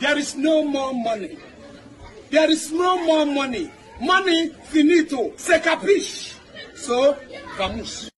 There is no more money. There is no more money. Money finito. Se capiche. So, vamos.